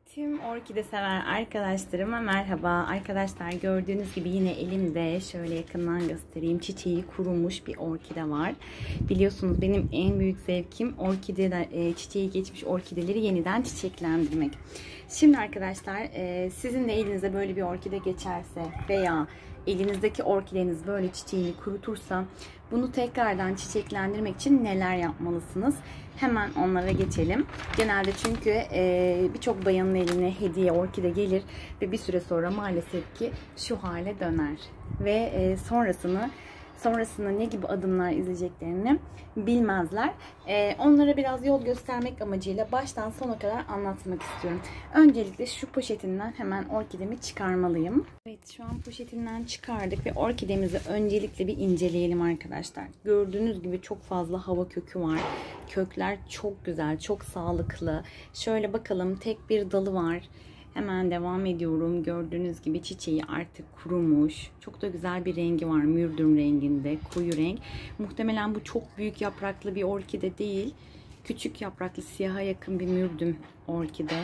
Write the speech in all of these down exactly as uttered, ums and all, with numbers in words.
Tüm orkide sever arkadaşlarıma merhaba. Arkadaşlar gördüğünüz gibi yine elimde şöyle yakından göstereyim. Çiçeği kurumuş bir orkide var. Biliyorsunuz benim en büyük zevkim orkide çiçeği geçmiş orkideleri yeniden çiçeklendirmek. Şimdi arkadaşlar sizin de elinize böyle bir orkide geçerse veya elinizdeki orkideniz böyle çiçeğini kurutursa bunu tekrardan çiçeklendirmek için neler yapmalısınız? Hemen onlara geçelim. Genelde çünkü e, birçok bayanın eline hediye orkide gelir ve bir süre sonra maalesef ki şu hale döner. Ve e, sonrasını sonrasında ne gibi adımlar izleyeceklerini bilmezler. Ee, onlara biraz yol göstermek amacıyla baştan sona kadar anlatmak istiyorum. Öncelikle şu poşetinden hemen orkidemi çıkarmalıyım. Evet, şu an poşetinden çıkardık ve orkidemizi öncelikle bir inceleyelim arkadaşlar. Gördüğünüz gibi çok fazla hava kökü var. Kökler çok güzel, çok sağlıklı. Şöyle bakalım, tek bir dalı var. Hemen devam ediyorum. Gördüğünüz gibi çiçeği artık kurumuş. Çok da güzel bir rengi var. Mürdüm renginde. Koyu renk. Muhtemelen bu çok büyük yapraklı bir orkide değil. Küçük yapraklı, siyaha yakın bir mürdüm orkide.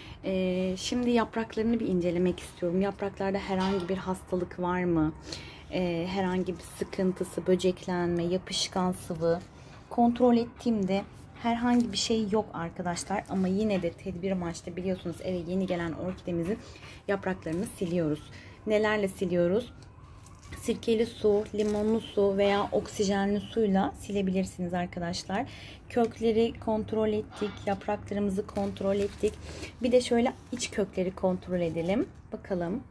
Ee, şimdi yapraklarını bir incelemek istiyorum. Yapraklarda herhangi bir hastalık var mı? Ee, herhangi bir sıkıntısı, böceklenme, yapışkan sıvı kontrol ettiğimde herhangi bir şey yok arkadaşlar, ama yine de tedbir amaçlı biliyorsunuz eve yeni gelen orkidemizin yapraklarını siliyoruz. Nelerle siliyoruz? Sirkeli su, limonlu su veya oksijenli suyla silebilirsiniz arkadaşlar. Kökleri kontrol ettik, yapraklarımızı kontrol ettik. Bir de şöyle iç kökleri kontrol edelim. Bakalım.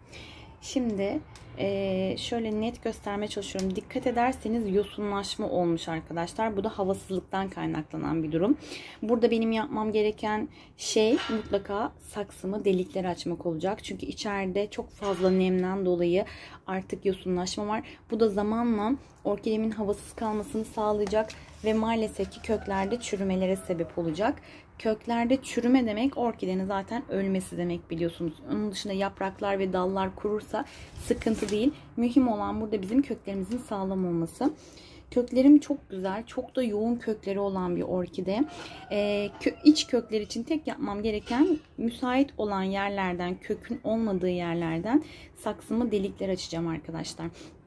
Şimdi e, şöyle net göstermeye çalışıyorum. Dikkat ederseniz yosunlaşma olmuş arkadaşlar. Bu da havasızlıktan kaynaklanan bir durum. Burada benim yapmam gereken şey mutlaka saksımı delikleri açmak olacak. Çünkü içeride çok fazla nemden dolayı artık yosunlaşma var. Bu da zamanla orkidemin havasız kalmasını sağlayacak ve maalesef ki köklerde çürümelere sebep olacak. Köklerde çürüme demek orkidenin zaten ölmesi demek, biliyorsunuz. Onun dışında yapraklar ve dallar kurursa sıkıntı değil. Mühim olan burada bizim köklerimizin sağlam olması. Köklerim çok güzel, çok da yoğun kökleri olan bir orkide. Ee, kö iç kökler için tek yapmam gereken müsait olan yerlerden, kökün olmadığı yerlerden saksımı delikler açacağım arkadaşlar.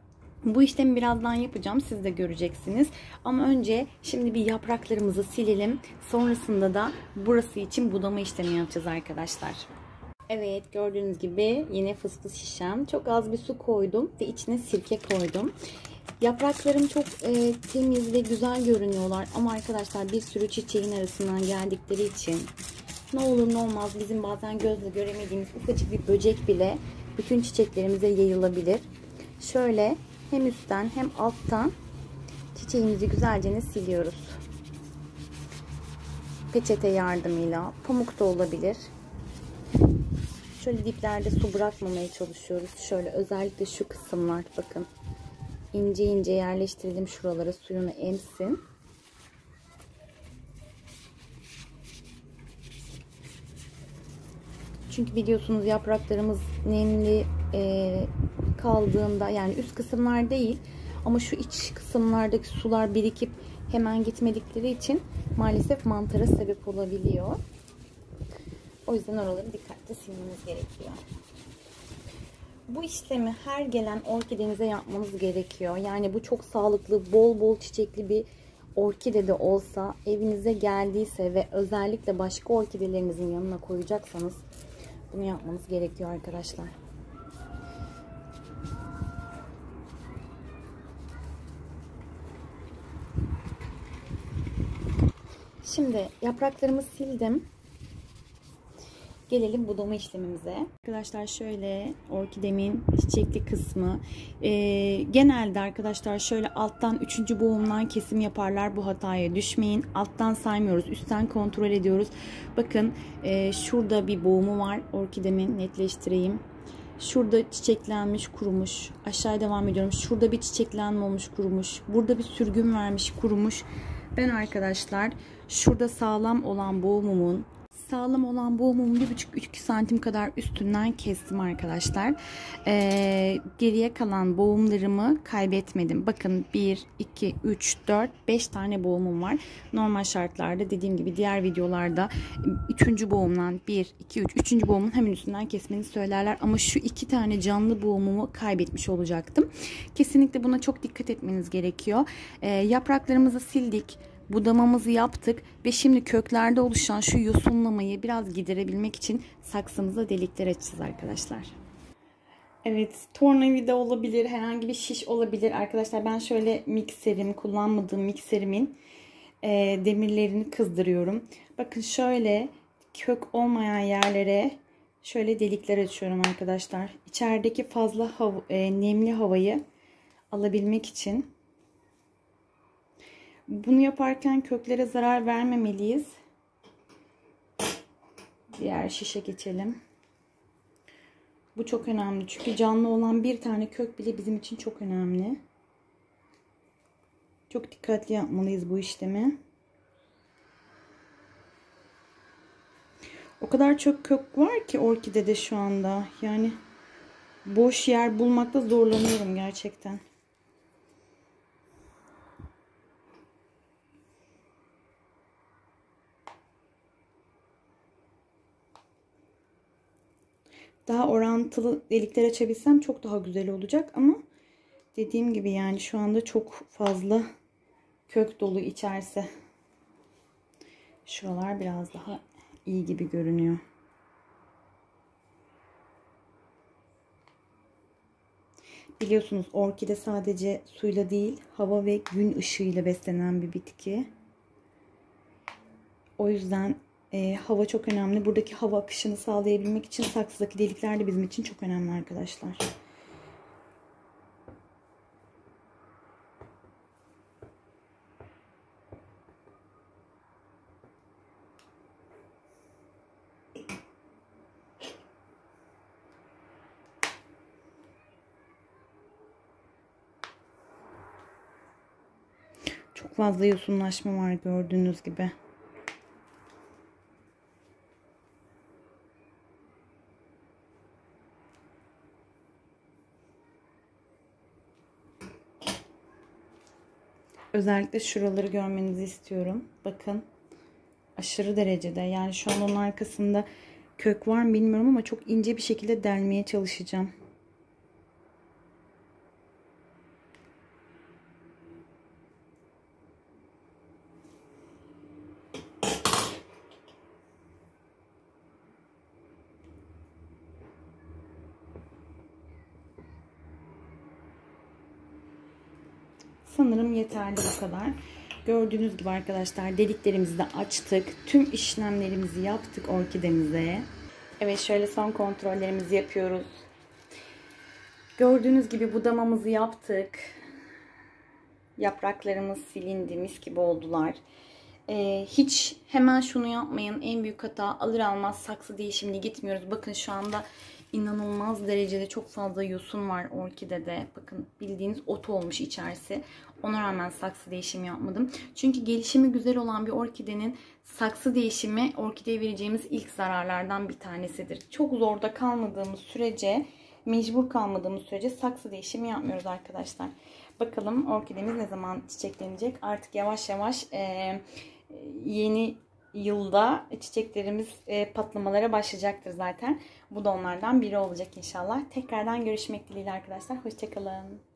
Bu işlemi birazdan yapacağım. Siz de göreceksiniz. Ama önce şimdi bir yapraklarımızı silelim. Sonrasında da burası için budama işlemi yapacağız arkadaşlar. Evet, gördüğünüz gibi yine fısfıs şişem. Çok az bir su koydum ve içine sirke koydum. Yapraklarım çok e, temiz ve güzel görünüyorlar. Ama arkadaşlar bir sürü çiçeğin arasından geldikleri için ne olur ne olmaz bizim bazen gözle göremediğimiz ufacık bir böcek bile bütün çiçeklerimize yayılabilir. Şöyle hem üstten hem alttan çiçeğimizi güzelce siliyoruz. Peçete yardımıyla, pamuk da olabilir. Şöyle diplerde su bırakmamaya çalışıyoruz. Şöyle özellikle şu kısımlar, bakın. İnce ince yerleştirdim şuralara, suyunu emsin. Çünkü biliyorsunuz yapraklarımız nemli e, kaldığında, yani üst kısımlar değil ama şu iç kısımlardaki sular birikip hemen gitmedikleri için maalesef mantara sebep olabiliyor. O yüzden oraları dikkatli silmeniz gerekiyor. Bu işlemi her gelen orkidenize yapmanız gerekiyor. Yani bu çok sağlıklı, bol bol çiçekli bir orkide de olsa, evinize geldiyse ve özellikle başka orkidelerinizin yanına koyacaksanız bunu yapmanız gerekiyor arkadaşlar. Şimdi yapraklarımı sildim. Gelelim budama işlemimize. Arkadaşlar şöyle orkidemin çiçekli kısmı. Ee, genelde arkadaşlar şöyle alttan üçüncü boğumdan kesim yaparlar. Bu hataya düşmeyin. Alttan saymıyoruz. Üstten kontrol ediyoruz. Bakın e, şurada bir boğumu var orkidemin. Netleştireyim. Şurada çiçeklenmiş, kurumuş. Aşağıya devam ediyorum. Şurada bir çiçeklenme olmuş, kurumuş. Burada bir sürgün vermiş, kurumuş. Ben arkadaşlar şurada sağlam olan boğumumun sağlam olan boğumumun bir buçuk üç santim kadar üstünden kestim arkadaşlar. Ee, geriye kalan boğumlarımı kaybetmedim. Bakın bir, iki, üç, dört, beş tane boğumum var. Normal şartlarda dediğim gibi diğer videolarda üçüncü boğumdan bir, iki, üç, üçüncü boğumun hemen üstünden kesmeni söylerler. Ama şu iki tane canlı boğumumu kaybetmiş olacaktım. Kesinlikle buna çok dikkat etmeniz gerekiyor. Ee, yapraklarımızı sildik. Budamamızı yaptık ve şimdi köklerde oluşan şu yosunlamayı biraz giderebilmek için saksımıza delikler açacağız arkadaşlar. Evet, tornavida olabilir, herhangi bir şiş olabilir arkadaşlar. Ben şöyle mikserim, kullanmadığım mikserimin e, demirlerini kızdırıyorum. Bakın şöyle kök olmayan yerlere şöyle delikler açıyorum arkadaşlar. İçerideki fazla hav e, nemli havayı alabilmek için. Bunu yaparken köklere zarar vermemeliyiz. Diğer şişe geçelim. Bu çok önemli. Çünkü canlı olan bir tane kök bile bizim için çok önemli. Çok dikkatli yapmalıyız bu işlemi. O kadar çok kök var ki orkidede şu anda. Yani boş yer bulmakta zorlanıyorum gerçekten. Daha orantılı delikler açabilsem çok daha güzel olacak ama dediğim gibi yani şu anda çok fazla kök dolu içerisi. Şuralar biraz daha iyi gibi görünüyor. Biliyorsunuz orkide sadece suyla değil, hava ve gün ışığıyla beslenen bir bitki. O yüzden e, hava çok önemli. Buradaki hava akışını sağlayabilmek için saksıdaki delikler de bizim için çok önemli arkadaşlar. Çok fazla yosunlaşma var gördüğünüz gibi. Özellikle şuraları görmenizi istiyorum. Bakın aşırı derecede, yani şu an onun arkasında kök var mı bilmiyorum ama çok ince bir şekilde delmeye çalışacağım. Sanırım yeterli bu kadar. Gördüğünüz gibi arkadaşlar deliklerimizi de açtık. Tüm işlemlerimizi yaptık orkidemize. Evet, şöyle son kontrollerimizi yapıyoruz. Gördüğünüz gibi budamamızı yaptık. Yapraklarımız silindi, mis gibi oldular. Ee, hiç hemen şunu yapmayın. En büyük hata, alır almaz saksı değişimine gitmiyoruz. Bakın şu anda inanılmaz derecede çok fazla yosun var orkidede. Bakın bildiğiniz ot olmuş içerisi. Ona rağmen saksı değişimi yapmadım. Çünkü gelişimi güzel olan bir orkidenin saksı değişimi orkideye vereceğimiz ilk zararlardan bir tanesidir. Çok zorda kalmadığımız sürece, mecbur kalmadığımız sürece saksı değişimi yapmıyoruz arkadaşlar. Bakalım orkidemiz ne zaman çiçeklenecek? Artık yavaş yavaş e, yeni yılda çiçeklerimiz e, patlamalara başlayacaktır zaten. Bu da onlardan biri olacak inşallah. Tekrardan görüşmek dileğiyle arkadaşlar. Hoşçakalın.